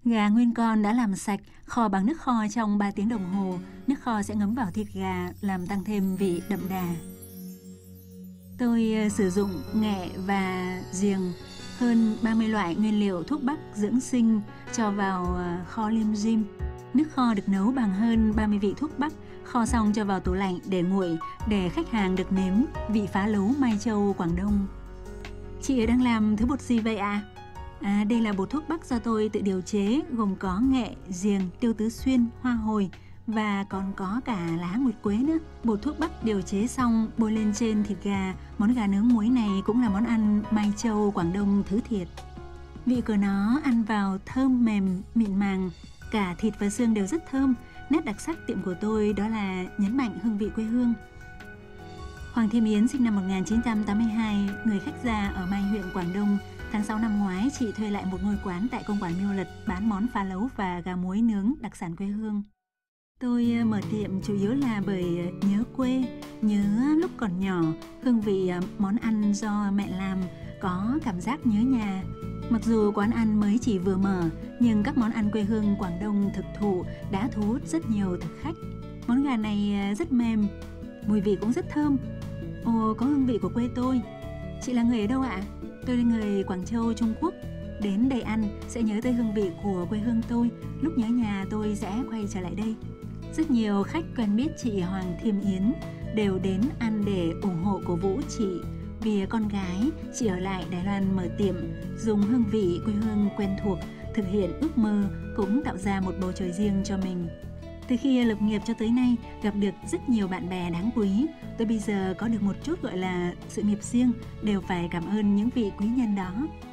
Gà nguyên con đã làm sạch, kho bằng nước kho trong 3 tiếng đồng hồ. Nước kho sẽ ngấm vào thịt gà, làm tăng thêm vị đậm đà. Tôi sử dụng nghệ và giềng, hơn 30 loại nguyên liệu thuốc bắc dưỡng sinh cho vào kho lim dim. Nước kho được nấu bằng hơn 30 vị thuốc bắc, kho xong cho vào tủ lạnh để nguội, để khách hàng được nếm vị phá lấu Mai Châu, Quảng Đông. Chị đang làm thứ bột gì vậy ạ? Đây là bột thuốc bắc do tôi tự điều chế, gồm có nghệ, giềng, tiêu tứ xuyên, hoa hồi và còn có cả lá nguyệt quế nữa. Bột thuốc bắc điều chế xong bôi lên trên thịt gà. Món gà nướng muối này cũng là món ăn Mai Châu, Quảng Đông thứ thiệt. Vị của nó ăn vào thơm mềm, mịn màng, cả thịt và xương đều rất thơm. Nét đặc sắc tiệm của tôi đó là nhấn mạnh hương vị quê hương. Hoàng Thị Yến sinh năm 1982, người khách gia ở Mai huyện Quảng Đông. Tháng 6 năm ngoái, chị thuê lại một ngôi quán tại công quản Miêu Lật bán món phá lấu và gà muối nướng đặc sản quê hương. Tôi mở tiệm chủ yếu là bởi nhớ quê, nhớ lúc còn nhỏ, hương vị món ăn do mẹ làm có cảm giác nhớ nhà. Mặc dù quán ăn mới chỉ vừa mở, nhưng các món ăn quê hương Quảng Đông thực thụ đã thu hút rất nhiều thực khách. Món gà này rất mềm, mùi vị cũng rất thơm. Ồ, có hương vị của quê tôi. Chị là người ở đâu ạ? Tôi là người Quảng Châu, Trung Quốc. Đến đây ăn sẽ nhớ tới hương vị của quê hương tôi. Lúc nhớ nhà tôi sẽ quay trở lại đây. Rất nhiều khách quen biết chị Hoàng Thị Yến đều đến ăn để ủng hộ cổ vũ chị. Vì con gái, chị ở lại Đài Loan mở tiệm, dùng hương vị quê hương quen thuộc, thực hiện ước mơ, cũng tạo ra một bầu trời riêng cho mình. Từ khi lập nghiệp cho tới nay, gặp được rất nhiều bạn bè đáng quý. Tôi bây giờ có được một chút gọi là sự nghiệp riêng, đều phải cảm ơn những vị quý nhân đó.